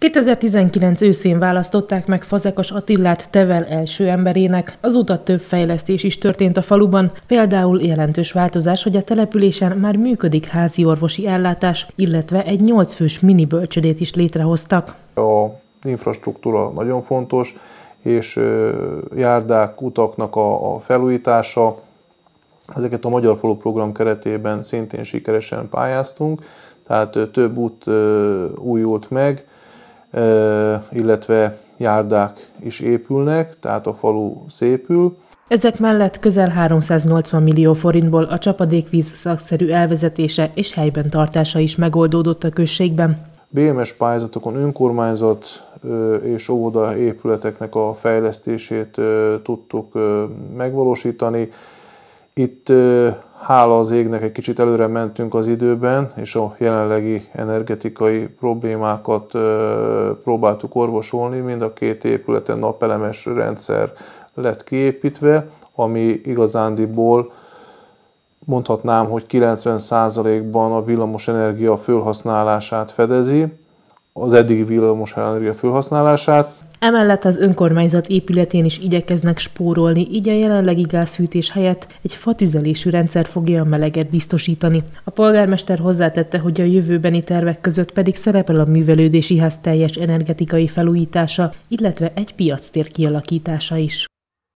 2019 őszén választották meg Fazekas Attilát Tevel első emberének. Azóta több fejlesztés is történt a faluban, például jelentős változás, hogy a településen már működik házi orvosi ellátás, illetve egy 8 fős mini bölcsödét is létrehoztak. A infrastruktúra nagyon fontos, és járdák, utaknak a felújítása, ezeket a Magyar Falu Program keretében szintén sikeresen pályáztunk, tehát több út újult meg, illetve járdák is épülnek, tehát a falu szépül. Ezek mellett közel 380 millió forintból a csapadékvíz szakszerű elvezetése és helyben tartása is megoldódott a községben. BMS pályázatokon önkormányzat és óvoda épületeknek a fejlesztését tudtuk megvalósítani. Itt hála az égnek egy kicsit előre mentünk az időben, és a jelenlegi energetikai problémákat próbáltuk orvosolni. Mind a két épületen napelemes rendszer lett kiépítve, ami igazándiból mondhatnám, hogy 90%-ban a villamosenergia felhasználását fedezi, az eddigi villamosenergia felhasználását. Emellett az önkormányzat épületén is igyekeznek spórolni, így a jelenlegi gázfűtés helyett egy fatüzelésű rendszer fogja a meleget biztosítani. A polgármester hozzátette, hogy a jövőbeni tervek között pedig szerepel a művelődési ház teljes energetikai felújítása, illetve egy piactér kialakítása is.